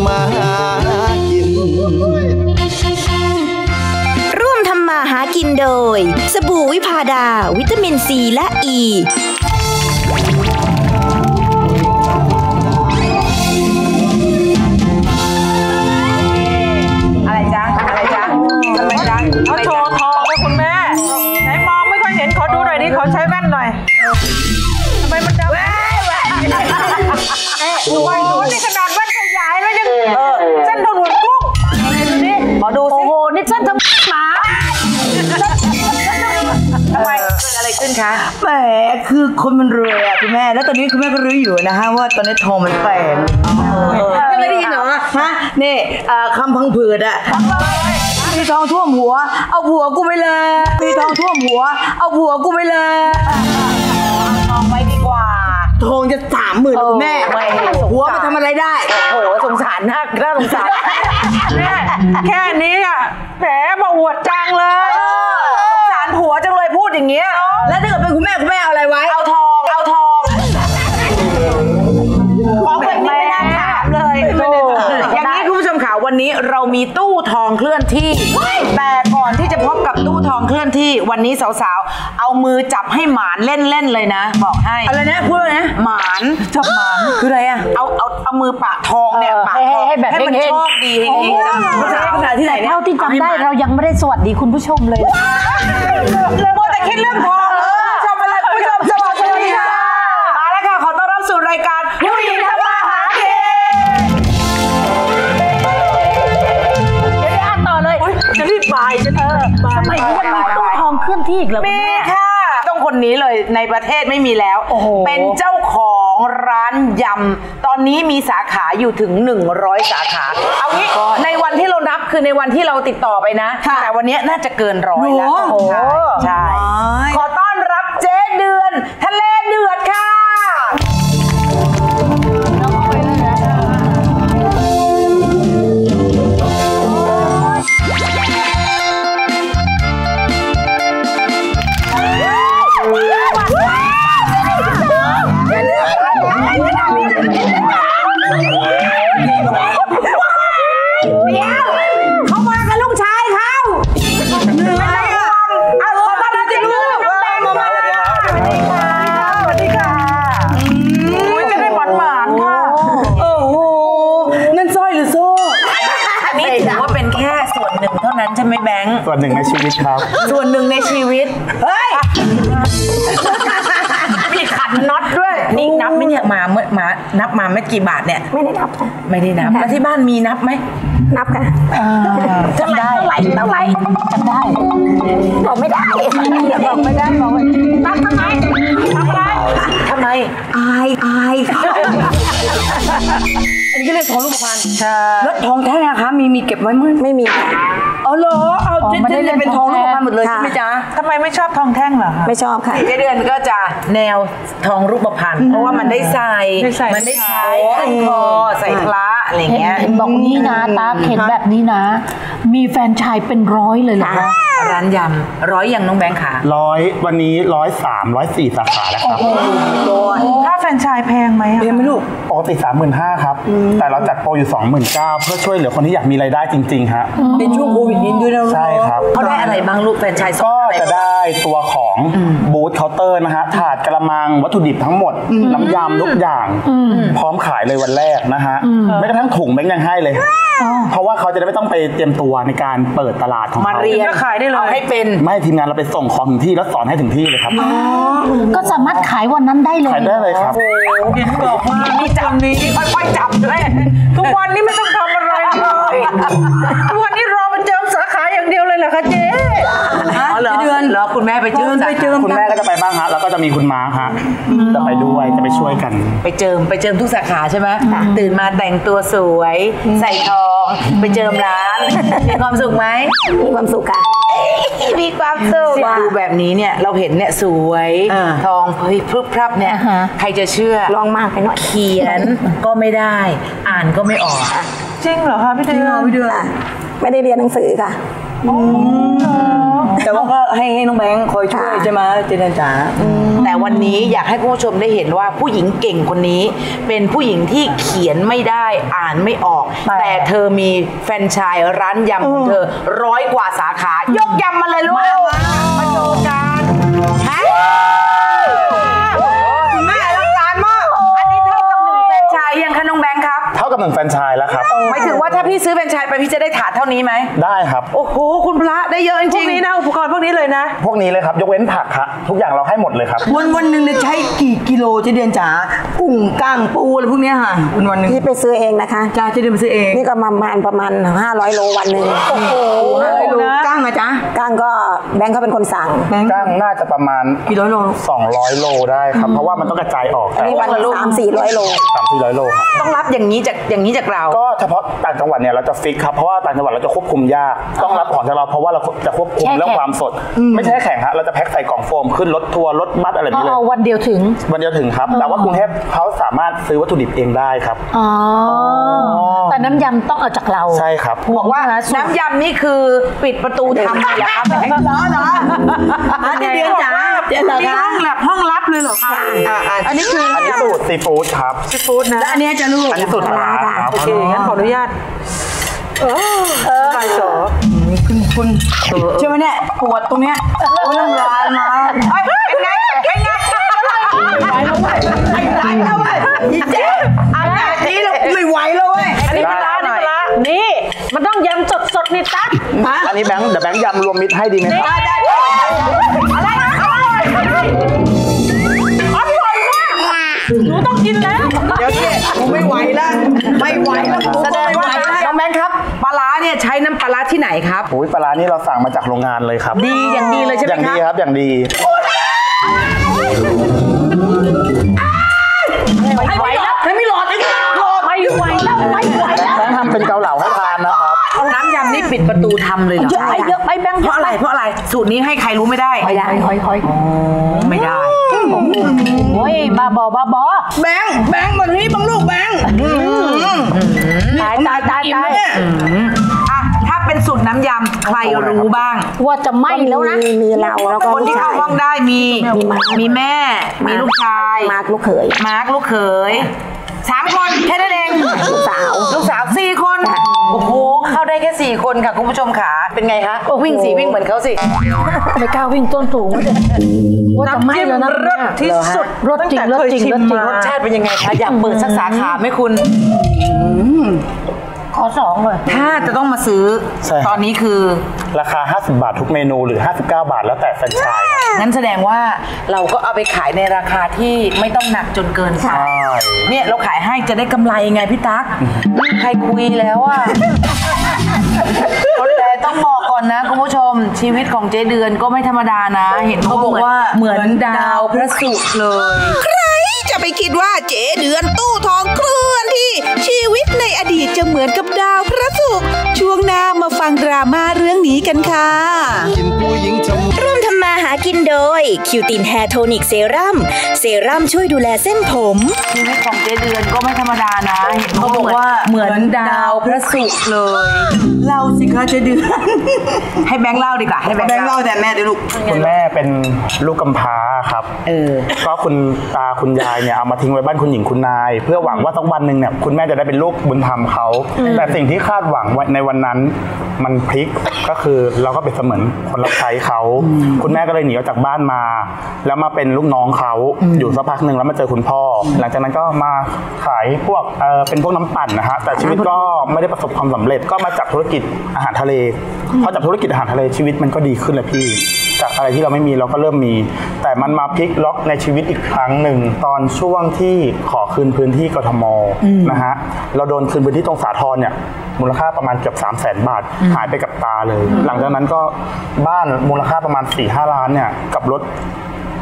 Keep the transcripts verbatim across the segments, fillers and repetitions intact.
ำมาหากินร่วมทำมาหากินโดยสบู่วิพาดาวิตามินซีและอ e. ีอะไรจ๊ะอะไรจ๊ะทำไมจ๊ะเขาโชว์ทองนะคุณแม่ไหนมองไม่ค่อยเห็นขอดูหน่อยดิขอใช้แว่นหน่อยทำไมมันจะแว่โอ้โหนี่ขนาดแว่นขยายแล้วยังเส้นถนนกุ้งดูดิขอดูสิโอ้โหนี่เส้นทำหมาทำไมเกิดอะไรขึ้นคะแหมคือคนมันรวยอ่ะคุณแม่แล้วตอนนี้คุณแม่ก็รู้อยู่นะฮะว่าตอนนี้ทองมันแพงไม่ได้ยินเหรอฮะนี่คำพังผืดอ่ะมีทองท่วมหัวเอาผัวกูไปเลยมีทองท่วมหัวเอาผัวกูไปเลยทองไว้ดีกว่าทองจะสามหมื่นคุณแม่หัวไปทำอะไรได้โอ้โหสงสารน่าน่าสงสารแม่แค่นี้อ่ะแหมมาอวดจังเลยสงสารผัวจังเลยพูดอย่างเงี้ยแล้วถ้าเกิดเป็นคุณแม่คุณแม่เอาอะไรไว้เอาทองเอาทองของแบบนี้ไม่น่าถามเลยอย่างนี้คุณผู้ชมค่ะวันนี้เรามีตู้ทองเคลื่อนที่แต่ก่อนที่จะพบกับตู้ทองเคลื่อนที่วันนี้สาวๆเอามือจับให้หมานเล่นๆเลยนะบอกให้อะไรนะพูดเลยนะหมานจับหมานคืออะไรอ่ะเอาเอาเอามือปะทองเนี่ยปะทองให้มันโชคดีให้ดีภาษาภาษาที่ไหนเท่าที่จำได้เรายังไม่ได้สวัสดีคุณผู้ชมเลยโมแต่คิดเรื่องทองชมอะไรคุณผู้ชมสวัสดีค่ะมาแล้วค่ะขอต้อนรับสู่รายการผู้หญิงทำมาหากินจะรีบไปจะเออสมัยนี้ยังมีตู้ทองเคลื่อนที่อีกเหรอมีค่ะต้องคนนี้เลยในประเทศไม่มีแล้วเป็นเจ้าของร้านยำตอนนี้มีสาขาอยู่ถึงหนึ่งร้อยสาขาเอางี้ในวันที่เรานับคือในวันที่เราติดต่อไปนะแต่วันนี้น่าจะเกินร้อยแล้วใช่ขอต้อนรับเจ๊เดือนทะเลเดือดค่ะเขามากับลูกชายเขาเหนื่อยอ่ะเอาขอต้อนรับเจ๊เดือนมาสวัสดีค่ะจะได้หวานหวานค่ะโอ้โหนั่นสร้อยหรือโซ่อันนี้ถือว่าเป็นแค่ส่วนหนึ่งเท่านั้นใช่ไหมแบงค์ส่วนหนึ่งในชีวิตครับส่วนหนึ่งในชีวิตเฮ้ยมีขันน็อตด้วยนี่นับไหมเนี่ยมาเมื่อมานับมาไม่กี่บาทเนี่ยไม่ได้นับค่ะไม่ได้นับแล้วที่บ้านมีนับไหมนับค่ะจำได้เท่าไหร่เท่าไหร่จำได้บอกไม่ได้บอกไม่ได้บอกนับทำไมทำไมทำไมอายอายอันนี้ก็เรียกทองรูปพรรณแล้วทองแท้นะคะมีมีเก็บไว้มั้ยไม่มีค่ะอ๋อเหรอเอาเจ๊จะเป็นทองรูปพรรณหมดเลยใช่ไหมจ๊ะทำไมไม่ชอบทองแท่งเหรอไม่ชอบค่ะเจ๊เดือนก็จะแนวทองรูปพรรณเพราะว่ามันได้ใส่มันได้ใช้ขึ้นคอใส่พระอะไรเงี้ยเห็นบอกนี้นะตาเห็นแบบนี้นะมีแฟนชายเป็นร้อยเลยเหรอร้านยำร้อยอย่างน้องแบงค์ขาร้อยวันนี้ร้อยสามร้อยสี่สาขาแล้วครับค่าแฟนชายแพงไหมแพงไหมลูกปกติสามหมื่นห้าครับแต่เราจัดโปรอยู่สองหมื่นเก้าเพื่อช่วยเหลือคนที่อยากมีรายได้จริงๆฮะในช่วงโควิดนี้ด้วยนะใช่ครับเขาได้อะไรบ้างลูกแฟนชายก็จะได้ตัวของบูธเคาน์เตอร์นะฮะถาดกระมังวัตถุดิบทั้งหมดน้ำยำทุกอย่างพร้อมขายเลยวันแรกนะฮะไม่กระทั่งถุงแบงค์ยังให้เลยเพราะว่าเขาจะได้ไม่ต้องไปเตรียมตัวในการเปิดตลาดของเขามาเรียนขายได้เลยเอาให้เป็นไม่ทีมงานเราไปส่งของถึงที่แล้วสอนให้ถึงที่เลยครับก็สามารถขายวันนั้นได้เลยขายได้เลยครับเห็นบอกว่านี่จับนี้ค่อยๆจับด้วยทุกวันนี้ไม่ต้องทำอะไรเลยทุกวันนี้รอมาเจิมสาขาอย่างเดียวเลยเหรอคะเจ๊เหรอเดือนเหรอคุณแม่ไปเจิมไปเจิมคุณแม่ก็จะไปบ้างฮะแล้วก็จะมีคุณม้าฮะจะไปด้วยจะไปช่วยกันไปเจิมไปเจิมทุกสาขาใช่ไหมตื่นมาแต่งตัวสวยใส่ทองไปเจิมร้านมีความสุขไหมมีความสุขค่ะมีความสุขดูแบบนี้เนี่ยเราเห็นเนี่ยสวยทองเฮ้ยพรึบพรับเนี่ยใครจะเชื่อลองมากไปหน่อยเขียนก็ไม่ได้อ่านก็ไม่ออกจริงเหรอคะพี่เดือนพี่เดือนไม่ได้เรียนหนังสือค่ะแต่ว่าก็ให้ให้น้องแบงค์คอยช่วยใช่ไหมเจเดือนจ๋าแต่วันนี้อยากให้คุณผู้ชมได้เห็นว่าผู้หญิงเก่งคนนี้ เป็นผู้หญิงที่เขียนไม่ได้อ่านไม่ออก แต่เธอมีแฟรนไชส์ร้านยำของเธอร้อยกว่าสาขายกยำมาเลยลูกมาโชว์กันแม่อลังการมากอันนี้เท่ากับหนึ่งแฟรนไชส์ยังคะน้องแบงค์ครับเท่ากับหนึ่งแฟรนไชส์แล้วครับหมายถึงว่าถ้าพี่ซื้อแฟรนไชส์ไปพี่จะได้ถาดเท่านี้ไหมได้ครับโอ้โหคุณพระได้เยอะจริงๆพวกนี้นะอุปกรณ์พวกนี้เลยนะพวกนี้เลยครับยกเว้นผักครับทุกอย่างเราให้หมดเลยครับวันวันหนึ่งเนี่ยใช้กี่กิโลเจเดือนจ๋ากุ้งก้างปูอะไรพวกนี้ค่ะวันวันหนึ่งพี่ไปซื้อเองนะคะจ้าเจเดือนไปซื้อเองนี่ก็ประมาณประมาณห้าร้อยโลวันหนึ่งโอ้โหห้าร้อยโลก้างนะจ๊ะก้างก็แบงค์เขาเป็นคนสั่งก้างน่าจะประมาณกี่ร้อยโลสองร้อยโลได้ครับเพราะว่ามันต้องกระจายออกนี่วันละสามสี่ร้อยโลสามสี่ร้อยโลครับต้องรับอย่างนี้จากอย่างนี้จากเราก็เฉพาะต่างจังหวัดเนี่ยเราจะฟิกครับเพราะว่าต่างจังหวัดเราจะควบคุมยากต้องรับของจากเราเพราะว่าเราจะควบคุมเรื่องความสดไม่ใช่แข็งฮะเราจะแพ็คใส่กล่องโฟมขึ้นรถทัวร์รถบัสอะไรแบบนี้เลยวันเดียวถึงวันเดียวถึงครับแต่ว่ากรุงเทพเขาสามารถซื้อวัตถุดิบเองได้ครับอ๋อแต่น้ำยำต้องเอาจากเราใช่ครับบอกว่าน้ำยำนี่คือปิดประตูทำเลยเหรอครับเหรอเหรอเดือนจ๋านี่ห้องลับห้องลับเลยเหรอคะอันนี้คืออันนี้สูตรซีฟู้ดครับซีฟู้ดนะและอันนี้จะลูกอันนี้สูตรปลาครับโอเคงั้นขออนุญาตเออเออไปโสคุณคุณใช่ไหมเนี่ยปวดตรงเนี้ยโอ้น้ำลายมาเป็นไงเป็นไงไม่ไหวแล้วเว้ยไม่ไหวแล้วเว้ยอีเจ๊อันนี้เราไม่ไหวแล้วเว้ยอันนี้ปลาอันนี้ปลานี่มันต้องยำสดสดนี่ตั๊กอันนี้แบงค์เดี๋ยวแบงค์ยำรวมมิตรให้ดีไหมครับอะไรนะอะไรอร่อยมากหนูต้องกินแล้วเดี๋ยวเจ๊ผมไม่ไหวแล้วไม่ไหวแล้วแสดงว่าน้องแบงค์ครับปลาร้าเนี่ยใช้น้ำปลาร้าที่ไหนครับโอ้ยปลาร้านี่เราสั่งมาจากโรงงานเลยครับดีอย่างดีเลยใช่ไหมครับอย่างดีครับอย่างดีไม่ไหวแล้วไม่หลอดไม่หลอดไม่ไหวแล้วไม่ไหวแล้วแบงค์ทำเป็นเกาเหลาให้ทานนะครับน้ำยำนี่ปิดประตูทำเลยเหรอเยอะไปเยอะไปแบงค์เพราะอะไรเพราะอะไรสูตรนี้ให้ใครรู้ไม่ได้ไม่ได้ค่อยๆไม่ได้โอ้ยบ้าบอบ้าบอแบงค์แบงค์มาที่บังลูกแบงค์ตายตายตายตายอ่ะถ้าเป็นสูตรน้ำยำใครรู้บ้างว่าจะไหม้แล้วนะมีเราแล้วก็คนที่เข้าห้องได้มีมีแม่มีลูกชายมาร์คลูกเขยมาร์คลูกเขยสามคนแค่นั้นเองลูกสาวลูกสาวสี่คนโอ้โหเข้าได้แค่สี่คนค่ะคุณผู้ชมขาเป็นไงคะวิ่งสี่วิ่งเหมือนเขาสิไม่กล้าวิ่งต้นสูงว่าจะไม่แล้วนะรสที่สุดรสจริงรสจริงรสจริงรสชาติเป็นยังไงคะอยากเปิดสักสาขาไหมคุณขอสองเลยถ้าจะต้องมาซื้อตอนนี้คือราคาห้าสิบบาททุกเมนูหรือห้าสิบเก้าบาทแล้วแต่แฟรนไชส์งั้นแสดงว่าเราก็เอาไปขายในราคาที่ไม่ต้องหนักจนเกินไปเนี่ยเราขายให้จะได้กำไรไงพี่ตั๊กใครคุยแล้วอ่ะแต่ต้องบอกก่อนนะคุณผู้ชมชีวิตของเจ๊เดือนก็ไม่ธรรมดานะเห็นเขาบอกว่าเหมือนดาวพระศุกร์เลยใครจะไปคิดว่าเจ๊เดือนตู้ทองเคลื่อนที่ชีวิตในอดีตจะเหมือนกับดาวพระศุกร์ช่วงหน้ามาฟังดราม่าเรื่องนี้กันค่ะร่วมทำมาหากินโดยคิวตินแฮร์โทนิกเซรั่มเซรั่มช่วยดูแลเส้นผมชีวิตของเจ๊เดือนก็ไม่ธรรมดานะเห็นเขาบอกว่าเหมือนดาวพระศุกร์เลยเล่าสิคะเจ๊เดือนให้แบงค์เล่าดีกว่าให้แบงค์เล่าแต่แม่เดี๋ยวลูกคุณแม่เป็นลูกกำพร้าครับเออก็คุณตาคุณยายเนี่ยเอามาทิ้งไว้บ้านคุณหญิงคุณนายเพื่อหวังว่าสักวันหนึ่งเนี่ยคุณแม่จะได้เป็นลูกบุญธรรมเขาแต่สิ่งที่คาดหวังไว้ในวันนั้นมันพลิกก็คือเราก็เป็นเสมือนคนรับใช้เขาคุณแม่ก็เลยหนีออกจากบ้านมาแล้วมาเป็นลูกน้องเขาอยู่สักพักหนึ่งแล้วมาเจอคุณพ่อหลังจากนั้นก็มาขายพวกเออเป็นพวกน้ำปั่นนะฮะแต่ชีวิตก็ไม่ได้ประสบความสำเร็จก็มาจับธุรกิจอาหารทะเลพอจับธุรกิจอาหารทะเลชีวิตมันก็ดีขึ้นเลยพี่จากอะไรที่เราไม่มีเราก็เริ่มมีแต่มันมาพลิกล็อกในชีวิตอีกครั้งหนึ่งตอนช่วงที่ขอคืนพื้นที่กทมนะฮะเราโดนคืนพื้นที่ตรงสาทรเนี่ยมูลค่าประมาณเกือบสามแสนบาทหายไปกับตาเลยหลังจากนั้นก็บ้านมูลค่าประมาณ สี่ห้า ล้านเนี่ยกับรถ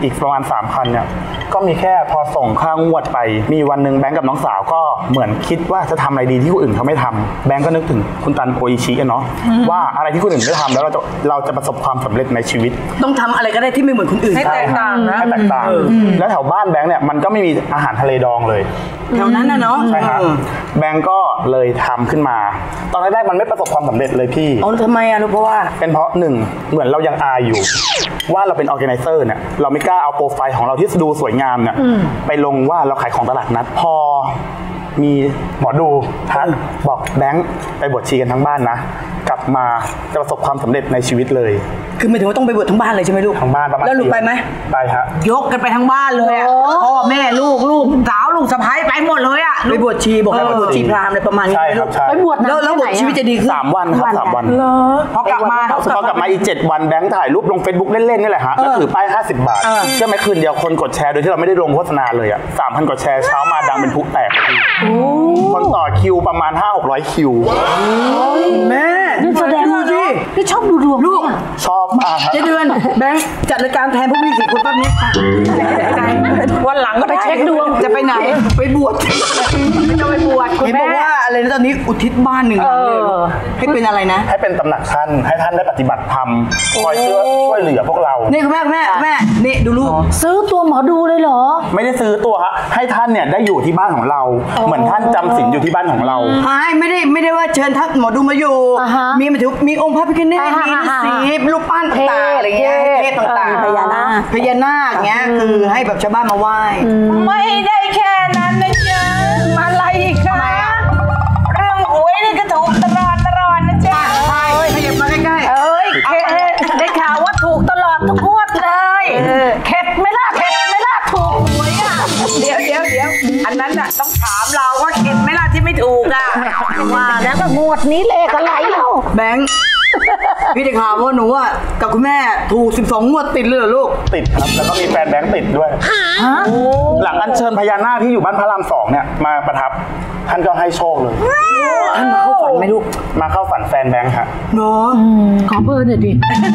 อีกประมาณสามพันเนี่ยก็มีแค่พอส่งค่างวดไปมีวันหนึ่งแบงก์กับน้องสาวก็เหมือนคิดว่าจะทำอะไรดีที่คนอื่นเขาไม่ทำแบงก์ก็นึกถึงคุณตันโออิชิกันเนาะว่าอะไรที่คนอื่นไม่ทำแล้วเราจะเราจะประสบความสำเร็จในชีวิตต้องทำอะไรก็ได้ที่ไม่เหมือนคนอื่นให้แตกต่างนะให้แตกต่างแล้วแถวบ้านแบงก์เนี่ยมันก็ไม่มีอาหารทะเลดองเลยแถวนั้นนะเนาะใช่ครับแบงก์ก็เลยทำขึ้นมาตอนแรกๆมันไม่ประสบความสำเร็จเลยพี่อ๋อทำไมอะลูกเพราะว่าเป็นเพราะหนึ่งเหมือนเรายังอายอยู่ว่าเราเป็นออร์แกไนเซอร์เนี่ยเราไม่กล้าเอาโปรไฟล์ของเราที่ดูสวยงามเนี่ยไปลงว่าเราขายของตลาดนัดพอมีหมอดูทักบอกแบงค์ไปบวชชีกันทั้งบ้านนะกลับมาจะประสบความสำเร็จในชีวิตเลยคือไม่ถึงว่าต้องไปบวชทั้งบ้านเลยใช่ไหมลูกทั้งบ้านประมาณแล้วลูกไปไหมไปฮะยกกันไปทั้งบ้านเลยอ่ะพ่อแม่ลูกลูกสาวลูกสะใภ้ไปหมดเลยอ่ะไปบวชชีบอกให้ไปบวชชีพราหมณ์อะไรประมาณนี้ใช่ครับใช่ไปบวชแล้วแล้วบวชชีวิตจะดีขึ้นสามวันครับสามวันพอกลับมาพอกลับมาอีกเจ็ดวันแบงค์ถ่ายรูปลง Facebook เล่นๆนี่แหละฮะแล้วถือป้ายห้าสิบบาทเชื่อไหมคืนเดียวคนกดแชร์โดยที่เราไม่ได้ลงโฆษณาเลยอ่ะสามพันกดแชร์เช้ามาดังเป็นพลุแตกคนต่อคิวประมาณ ห้าหกร้อย คิวแม่นี่แสดงว่าพี่ชอบดูดวงลูกชอบมากเจเดือนแบงค์จัดรายการแทนพวกพี่สี่คนแป๊บนี้วันหลังก็ไปเช็คดวงจะไปไหนไปบวชจะไปบวชเห็นบอกว่าอะไรนะตอนนี้อุทิศบ้านหนึ่งเลยให้เป็นอะไรนะให้เป็นตำหนักท่านให้ท่านได้ปฏิบัติธรรมคอยช่วยช่วยเหลือพวกเรานี่คุณแม่คุณแม่แม่นี่ดูลูกซื้อตัวหมอดูเลยเหรอไม่ได้ซื้อตัวฮะให้ท่านเนี่ยได้อยู่ที่บ้านของเราเหมือนท่านจำศีลอยู่ที่บ้านของเราไม่ได้ไม่ได้ว่าเชิญท่านหมอดูมาอยู่มีมาถึงมีองค์พระพิฆเนศมีสีรูปปั้นต่างๆอะไรเงี้ยเทพต่างๆพญานาคพญานาคเงี้ยคือให้แบบชาวบ้านมาไหว้ไม่ได้แค่นั้นนะจ๊ะอะไรอีกคะเรื่องหวยนี่ก็ถูกตลอดตลอดนะจ๊ะใช่ขยับมาใกล้ๆเอ้ยได้ข่าวว่าถูกตลอดทุกงวดเลยเข็ดไม่ล่ะเข็ดไม่ล่ะถูกหวยอ่ะเดี๋ยวเดี๋ยวเดี๋ยวอันนั้นน่ะต้องถามเราว่าเข็ดไม่ล่ะที่ไม่ถูกอ่ะว่าแล้วก็งวดนี้เลขอะไรเล่าแบงค์พี่ได้ข่าวว่าหนูอ่ะกับคุณแม่ถูกสิบสองงวดติดเลยเหรอลูกติดครับแล้วก็มีแฟนแบงค์ติดด้วยหลังอัญเชิญพญานาคที่อยู่บ้านพระรามสองเนี่ยมาประทับท่านก็ให้โชคเลยท่านมาเข้าฝันไหมลูกมาเข้าฝันแฟนแบงค์ฮะเนาะขอเบอร์หน่อยดิ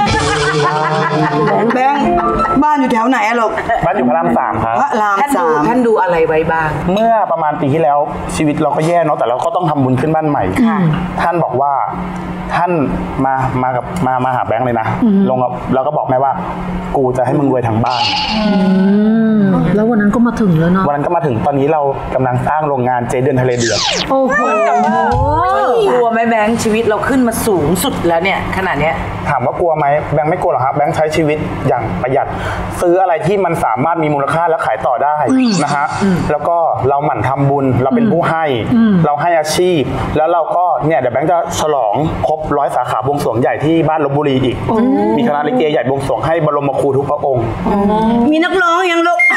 แบงค์บ้านอยู่แถวไหนอะลูกบ้านอยู่พระรามสามครับพระรามสามท่านดูอะไรไว้บ้างเมื่อประมาณปีที่แล้วชีวิตเราก็แย่เนาะแต่เราก็ต้องทำบุญขึ้นบ้านใหม่ท่านบอกว่าท่านมามากับมามาหาแบงค์เลยนะลงกับเราก็บอกแม่ว่ากูจะให้มึงรวยทั้งบ้านแล้ววันนั้นก็มาถึงแล้วเนาะวันนั้นก็มาถึงตอนนี้เรากำลังสร้างโรงงานเจเดือนทะเลเดือดโอ้โหกลัวไหมแบงค์ชีวิตเราขึ้นมาสูงสุดแล้วเนี่ยขนาดเนี้ยถามว่ากลัวไหมแบงค์ไม่กลัวหรอกครับแบงค์ใช้ชีวิตอย่างประหยัดซื้ออะไรที่มันสามารถมีมูลค่าและขายต่อได้นะฮะแล้วก็เราหมั่นทำบุญเราเป็นผู้ให้เราให้อาชีพแล้วเราก็เนี่ยเดี๋ยวแบงค์จะฉลองครบร้อยสาขาบวงสรวงใหญ่ที่บ้านลพบุรีอีกมีคณะลิเกใหญ่บวงสรวงให้บรมครูทุกพระองค์มีนักร้องยังลูก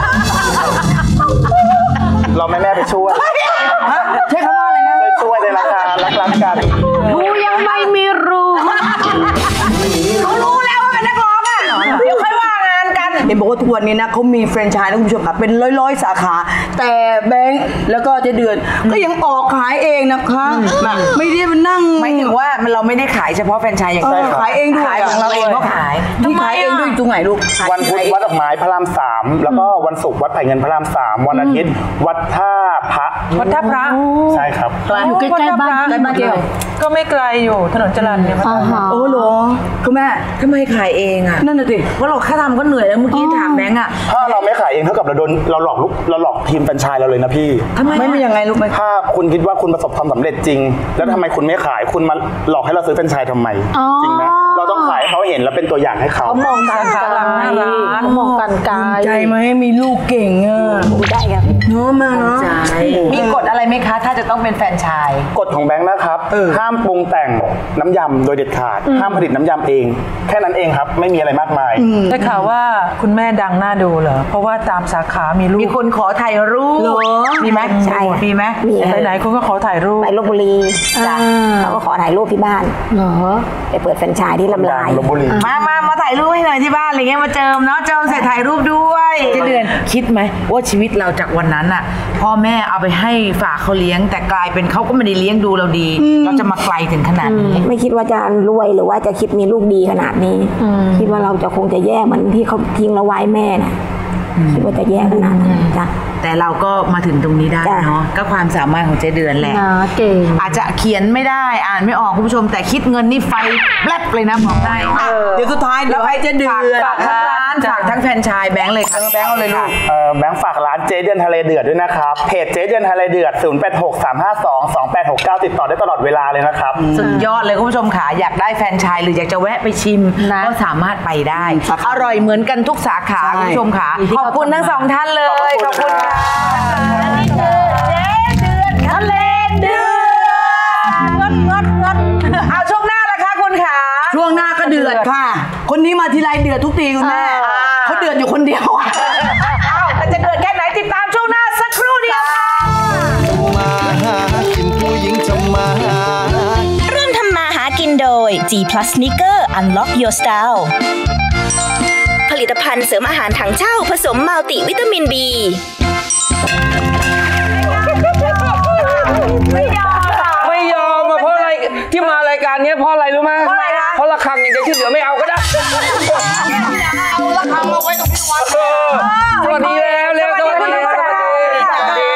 เราแม่แม่ไปช่วยใช่คำว่าอะไรนะไปช่วยในราคารักๆกันรู้ยังไม่มีรู้เขารู้แล้วว่าเป็นนักร้องอ่ะเดี๋ยวค่อยว่างานกันเห็นบอกว่าทุกวันนี้นะเขามีแฟรนไชส์นะคุณผู้ชมค่ะเป็นร้อยๆสาขาแต่แบงค์แล้วก็เจเดือนก็ยังออกขายเองนะคะไม่ได้มานั่งไม่ถึงว่าเราไม่ได้ขายเฉพาะแฟรนไชส์อย่างเดียวขายเองด้วยของเราเองก็ขายที่ขายเองด้วยตรงไหนลูกวันพุธวัดดอกไม้พระรามสามแล้วก็วันศุกร์วัดไผ่เงินพระรามสามวันอาทิตย์วัดท่าพระวัดท่าพระใช่ครับอยู่ใกล้ๆบ้านใกล้บ้านเดียวก็ไม่ไกลอยู่ถนนจรัญเนี่ยโอ้โหคุณแม่ทำไมขายเองอ่ะนั่นน่ะสิเพราะเราแค่ทำก็เหนื่อยแล้วเมื่อกี้ถามแบงค์อ่ะถ้าเราไม่ขายเองเท่ากับเราโดนเราหลอกลูกเราหลอกทีมแฟรนไชส์เราเลยนะพี่ทำไมไม่ยังไงลูกไหมถ้าคุณคิดว่าคุณประสบความสำเร็จจริงแล้วทำไมคุณไม่ขายคุณมาหลอกให้เราซื้อแฟรนไชส์ทำไมจริงไหมเราต้องขายให้เขาเห็นแล้วเป็นตัวอย่างให้เขาเขามองกันไกลเขามองกันไกลใจไหมมีลูกเก่งอ่ะได้ครับเนาะมาเนาะมีกฎอะไรไหมคะถ้าจะต้องเป็นแฟรนไชส์กฎของแบงค์นะครับห้ามปรุงแต่งน้ำยำโดยเด็ดขาดห้ามผลิตน้ำยำเองแค่นั้นเองครับไม่มีอะไรมากมายได้ข่าวว่าคุณแม่ดังน่าดูเหรอเพราะว่าตามสาขามีรูปมีคนขอถ่ายรูปมีไหมใช่มีไหมไปไหนคุณก็ขอถ่ายรูปไปลพบุรีเขาก็ขอถ่ายรูปที่บ้านเหรอไปเปิดแฟรนไชส์ที่ลำไยลายลพบุรีมามามาถ่ายรูปให้หน่อยที่บ้านอะไรเงี้ยมาเจิมเนาะเจิมเสร็จถ่ายรูปด้วยเจ๊เดือนคิดไหมว่าชีวิตเราจากวันนั้นอะพ่อแม่เอาไปให้ฝากเขาเลี้ยงแต่กลายเป็นเขาก็ไม่ได้เลี้ยงดูเราดีเราจะมาไกลถึงขนาดนี้ไม่คิดว่าจะรวยหรือว่าจะคิดมีลูกดีขนาดนี้คิดว่าเราจะคงจะแย่เหมือนที่เขาทิ้งเราไว้แม่น่ะคิดว่าจะแย่ขนาดนั้นจ้ะแต่เราก็มาถึงตรงนี้ได้จ้ะเนาะก็ความสามารถของเจ๊เดือนแหละนะเก่งอาจจะเขียนไม่ได้อ่านไม่ออกคุณผู้ชมแต่คิดเงินนี่ไฟแลบเลยนะบอกได้อ่ะเดี๋ยวสุดท้ายเดี๋ยวให้เจ๊เดือนฝากทั้งร้านฝากทั้งแฟรนไชส์แบงค์เลยค่ะแบงค์เอาเลยลูกเอ่อแบงค์ฝากร้านเจ๊เดือนทะเลเดือดด้วยนะครับเพจเจ๊เดือนทะเลเดือดศูนย์ แปด หก สาม ห้า สอง สอง แปด หก เก้าติดต่อได้ตลอดเวลาเลยนะครับสุดยอดเลยคุณผู้ชมค่ะอยากได้แฟรนไชส์หรืออยากจะแวะไปชิมนะก็สามารถไปได้ อร่อยเหมือนกันทุกสาขาใช่คุณผู้ชมค่ะขอบคุณทั้งสองท่านเลยขอบคุณค่ะนี่คือเจ๊เดือนทะเลเดือดงดงดงดเอาช่วงหน้าละคะคุณขาช่วงหน้าก็เดือดค่ะ คนนี้มาทีไรเดือดทุกทีคุณแม่อ่าเขาเดือดอยู่คนเดียวอะเอ้าแต่จะเดือดแค่ไหนติดตามช่วงหน้าสักครู่เดียวค่ะมาหากินผู้หญิงทำมาหาร่วมทำมาหากินโดย G Plus Sneaker Unlock Your Style ผลิตภัณฑ์เสริมอาหารถังเช่าผสมมัลติวิตามิน B ไม่ยอมค่ะไม่ยอมอะเพราะอะไรที่มารายการเนี้ยเพราะอะไรรู้ไหมเพราะอะไรคะเพราะระฆังอย่างเดียวที่เหลือไม่เอาก็ได้เอาละครั้งมาไว้ตรงพี่วัดเออสวัสดีแล้วเร็วสวัสดีแล้วสวัสดีสวัสดี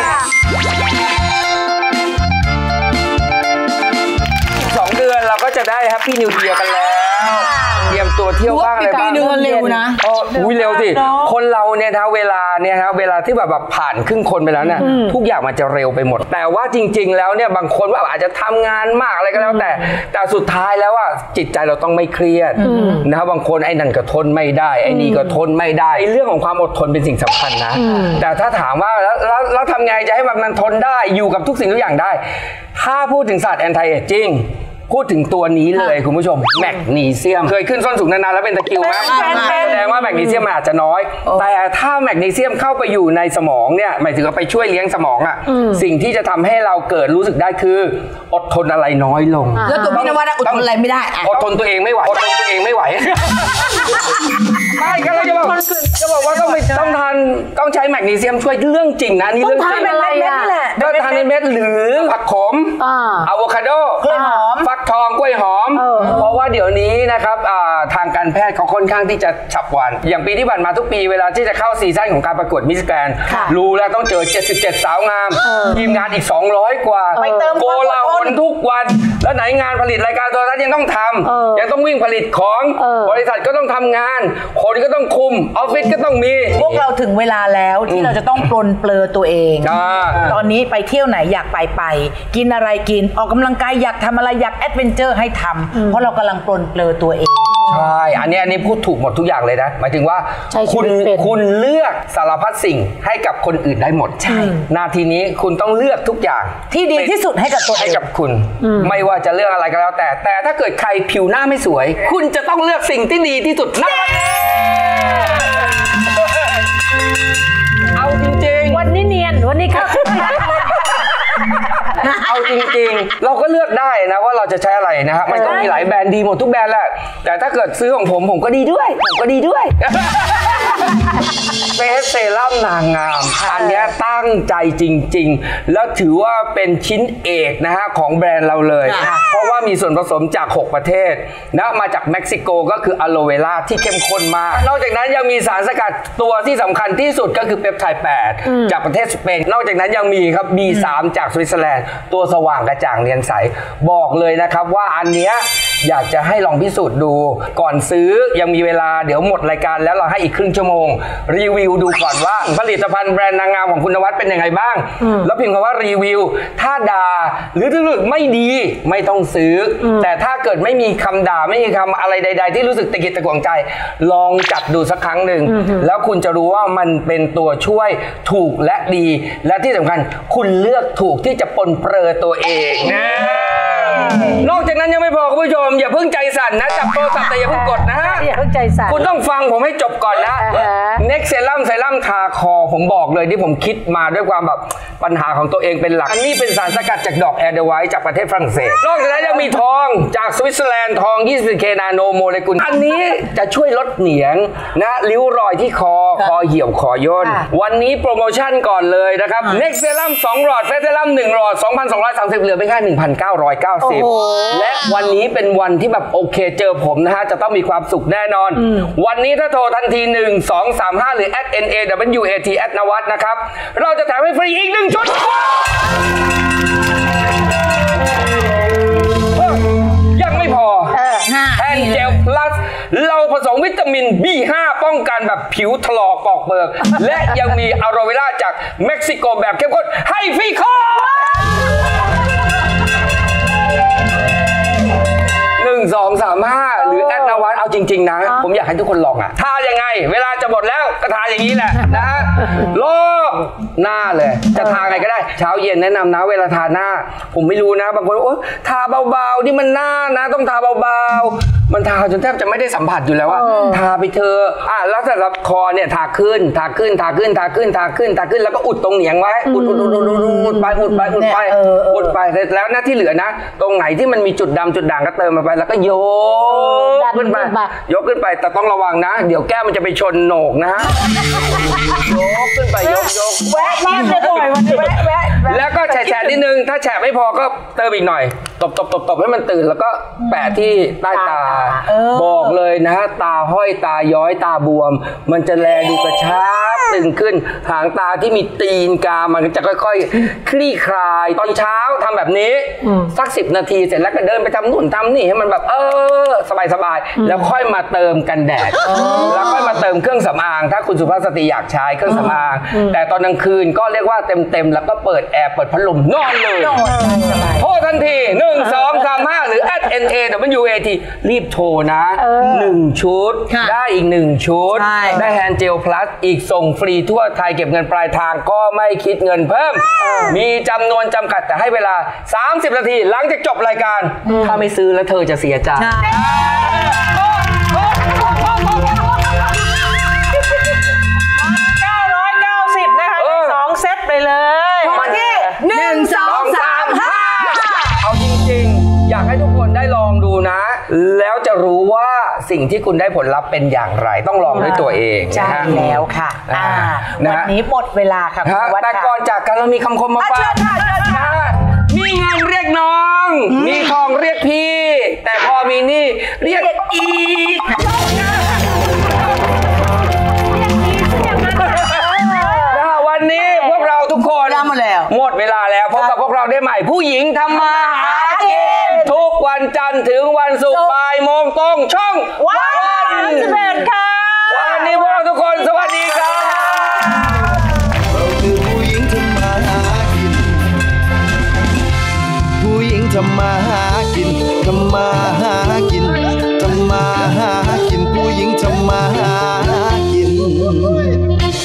สองเดือนเราก็จะได้แฮปปี้นิวเยียร์กันแล้วเตรียมตัวเที่ยวบ้างอะไรบ้างปีหนึ่งมันเร็วนะโอ้อุ้ยเร็วสิคนเราเนี่ยนะเวลาเนี่ยนะเวลาที่แบบแบบผ่านครึ่งคนไปแล้วเนี่ยทุกอย่างมันจะเร็วไปหมด แต่ว่าจริง ๆ แล้วเนี่ยบางคนว่าอาจจะทำงานมากอะไรก็แล้วแต่แต่สุดท้ายแล้วอ่ะจิตใจเราต้องไม่เครียดนะครับบางคนไอ้นั่นก็ทนไม่ได้ไอ้นี่ก็ทนไม่ได้ไอ้เรื่องของความอดทนเป็นสิ่งสำคัญนะแต่ถ้าถามว่าแล้วแล้วแล้วทำไงจะให้แบบมันทนได้อยู่กับทุกสิ่งทุกอย่างได้ ถ้าพูดถึงศาสตร์แอนตี้เอจจิ้งพูดถึงตัวนี้เลยคุณผู้ชมแมกนีเซียมเคยขึ้นส้นสูงนานๆแล้วเป็นตะคริวไหมแสดงว่าแมกนีเซียมมันอาจจะน้อยแต่ถ้าแมกนีเซียมเข้าไปอยู่ในสมองเนี่ยหมายถึงว่าไปช่วยเลี้ยงสมองอ่ะสิ่งที่จะทำให้เราเกิดรู้สึกได้คืออดทนอะไรน้อยลงแล้วตัวพี่นวัดอะอดทนอะไรไม่ได้อะอดทนตัวเองไม่ไหวอดทนตัวเองไม่ไหวไม่ก็เราจะบอกจะบอกว่าต้องไปต้องทานต้องใช้แมกนีเซียมช่วยเรื่องจริงนะนี่เรื่องจริงอะไรอ่ะก็ทานในเม็ดหรือผักขมอ่าอะโวคาโดกล้วยหอมฟักทองกล้วยหอม เพราะว่าเดี๋ยวนี้นะครับทางการแพทย์เขาค่อนข้างที่จะฉับไวอย่างปีที่ผ่านมาทุกปีเวลาที่จะเข้าซีซั่นของการประกวดมิสแกรนด์รู้แล้วต้องเจอเจ็ดสิบเจ็ดสาวงามทีมงานอีกสองร้อยกว่าไปเติมโกลาหลทุกวันแล้วไหนงานผลิตรายการโทรทัศน์ยังต้องทำยังต้องวิ่งผลิตของบริษัทก็ต้องทำงานคนก็ต้องคุมออฟฟิศก็ต้องมีพวกเราถึงเวลาแล้วที่เราจะต้องปลนเปลือตัวเองอ่าตอนนี้ไปเที่ยวไหนอยากไปไปกินอะไรกินออกกำลังกายอยากทำอะไรอยากแอดเวนเจอร์ให้ทำเพราะเรากำลังปลนเปลือตัวเองใช่อันนี้อันนี้พูดถูกหมดทุกอย่างเลยนะหมายถึงว่าใช้ชีคุณวิตเป็นคุณเลือกสารพัดสิ่งให้กับคนอื่นได้หมดใช่นาทีนี้คุณต้องเลือกทุกอย่างที่ดีที่สุดให้กับตัวเอให้งกับคุณ ไม่ว่าจะเลือกอะไรก็แล้วแต่ แต่ถ้าเกิดใครผิวหน้าไม่สวย คุณจะต้องเลือกสิ่งที่ดีที่สุดนะเอาจริงๆวันนี้เนียนวันนี้ครับเอาจริงๆ เราก็เลือกได้นะว่าเราจะใช้อะไรนะฮะมันก็มีหลายแบรนด์ดีหมดทุกแบรนด์แหละแต่ถ้าเกิดซื้อของผมผมก็ดีด้วยผมก็ดีด้วยเฟสเซรั่มนางงามอันนี้ตั้งใจจริงๆแล้วถือว่าเป็นชิ้นเอกนะฮะของแบรนด์เราเลยเพราะว่ามีส่วนผสมจากหกประเทศนะมาจากเม็กซิโกก็คืออะโลเวราที่เข้มข้นมากนอกจากนั้นยังมีสารสกัดตัวที่สำคัญที่สุดก็คือเปปไทด์แปดจากประเทศสเปนนอกจากนั้นยังมีครับ บี สาม จากสวิตเซอร์แลนด์ตัวสว่างกระจ่างเนียนใสบอกเลยนะครับว่าอันเนี้ยอยากจะให้ลองพิสูจน์ดูก่อนซื้อยังมีเวลาเดี๋ยวหมดรายการแล้วเราให้อีกครึ่งชั่วโมงรีวิวดูก่อนว่าผลิตภัณฑ์แบรนด์นางงามของคุณนวัดเป็นยังไงบ้างแล้วพิมพ์คำว่ารีวิวถ้าด่าหรือถ้ารู้สึกไม่ดีไม่ต้องซื้อแต่ถ้าเกิดไม่มีคำด่าไม่มีคำอะไรใดๆที่รู้สึกตะกิดตะขวงใจลองจัดดูสักครั้งหนึ่งแล้วคุณจะรู้ว่ามันเป็นตัวช่วยถูกและดีและที่สำคัญคุณเลือกถูกที่จะปนเปื้อตัวเองนะนอกจากนั้นยังไม่พอคุณผู้ชมอย่าเพิ่งใจสั่นนะจับโทรศัพท์แต่อย่าเพิ่งกดนะฮะอย่าเพิ่งใจสั่นคุณต้องฟังผมให้จบก่อนนะเน็กเซรั่มเซรั่มทาคอผมบอกเลยที่ผมคิดมาด้วยความแบบปัญหาของตัวเองเป็นหลักอันนี้เป็นสารสกัดจากดอกแอเดอร์ไวท์จากประเทศฝรั่งเศสนอกจากนั้นยังมีทองจากสวิตเซอร์แลนด์ทอง ยี่สิบสี่เค นาโนโมเลกุลอันนี้จะช่วยลดเหนียงนะริ้วรอยที่คอคอเหี่ยวคอย่นวันนี้โปรโมชั่นก่อนเลยนะครับเน็กเซรั่มสองหลอดเฟสเซรั่มหนึ่งหลอด สองพันสองร้อยสามสิบ เหลือเพียงแค่ หนึ่งพันเก้าร้อยเก้าสิบ และวันนี้เป็นวันที่แบบโอเคเจอผมนะฮะจะต้องมีความสุขแน่นอนวันนี้ถ้าโทรทันทีหนึ่ง สอง สาม ห้าหรือ แอท เอ็น เอ ดับเบิลยู เอ ที แอท นวัดนะครับเราจะแถมให้ฟรีอีกหนึ่งชุดยังไม่พอแทนเจลพลัสเราผสมวิตามิน บี ห้า ป้องกันแบบผิวถลอกปอกเปิกและยังมีอะโรเวล่าจากเม็กซิโกแบบเข้มข้นให้ฟรีคอหนึ่ง สอง สาม ห้าหรือแอดนวัดเอาจริงๆนะผมอยากให้ทุกคนลองอ่ะทายังไงเวลาจะหมดแล้วก็ทาอย่างนี้แหละนะฮะรอบหน้าเลยจะทาไงก็ได้เช้าเย็นแนะนำนะเวลาทาหน้าผมไม่รู้นะบางคนโอ้ทาเบาๆนี่มันหน้านะต้องทาเบาๆมันทาจนแทบจะไม่ได้สัมผัสอยู่แล้วว่าทาไปเธออ่ะแล้วสำหรับคอเนี่ยทาขึ้นทาขึ้นทาขึ้นทาขึ้นทาขึ้นทาขึ้นแล้วก็อุดตรงเหนียงไว้อุดอุดอุดอุดอุดไปอุดไปอุดไปอุดไปเสร็จแล้วหน้าที่เหลือนะตรงไหนที่มันมีจุดดำจุดด่างก็เติมมาไปแล้วก็โยกขึ้นไปยกขึ้นไปแต่ต้องระวังนะเดี๋ยวแก้มมันจะไปชนโหนกนะยกขึ้นไปยกยกแวะแวะเลยบ่อยวันนี้แวะแวะแล้วก็แฉะนิดนึงถ้าแฉะไม่พอก็เติมอีกหน่อยตบตบตบตบให้มันตื่นแล้วก็แปะที่ใต้ตาบอกเลยนะตาห้อยตาย้อยตาบวมมันจะแลดูกระชับตึงขึ้นหางตาที่มีตีนกามันจะค่อยๆคลี่คลายตอนเช้าทำแบบนี้สักสิบนาทีเสร็จแล้วก็เดินไปทำนู่นทำนี่ให้มันแบบเออสบายๆแล้วค่อยมาเติมกันแดดแล้วค่อยมาเติมเครื่องสำอางถ้าคุณสุภาพสตรีอยากใช้เครื่องสำอางแต่ตอนกลางคืนก็เรียกว่าเต็มๆแล้วก็เปิดแอร์เปิดพัดลมนอนเลยโทรทันทีหนึ่ง สอง สาม ห้าหรือ แอท เอ็น เอ ดับเบิลยู เอ ที รีบโทรนะหนึ่งชุดได้อีกหนึ่งชุดได้แฮนด์เจลพลัสอีกส่งฟรีทั่วไทยเก็บเงินปลายทางก็ไม่คิดเงินเพิ่มมีจำนวนจำกัดแต่ให้เวลาสามสิบนาทีหลังจากจบรายการถ้าไม่ซื้อแล้วเธอจะเสียใจเก้าร้อยเก้าสิบนะคะสองเซตไปเลยมาที่หนึ่ง สอง สาม ห้าเอาจริงๆอยากให้ทุกคนได้ลองดูนะแล้วจะรู้ว่าสิ่งที่คุณได้ผลลัพธ์เป็นอย่างไรต้องลองด้วยตัวเองใช่แล้วค่ะวันนี้หมดเวลาค่ะแต่ก่อนจากกันเรามีคำคมมาฝากมีเงินเรียกน้องมีทองเรียกพี่แต่พอมีนี่เรียกอีวันนี้พวกเราทุกคนหมดเวลาแล้วพบกับพวกเราได้ใหม่ผู้หญิงทำมาหากินทุกวันจันทร์ถึงวันศุกร์บ่ายโมงตรงช่องวันสิบเอ็ดค่ะวันนี้พวกเราทุกคนสวัสดีครับเราคือผู้หญิงทำมาหากินผู้หญิงทำมาหากินทำมาหากินทำมาหากินผู้หญิงทำมาหากิน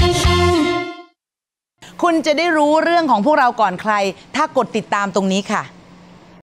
คุณจะได้รู้เรื่องของพวกเราก่อนใครถ้ากดติดตามตรงนี้ค่ะ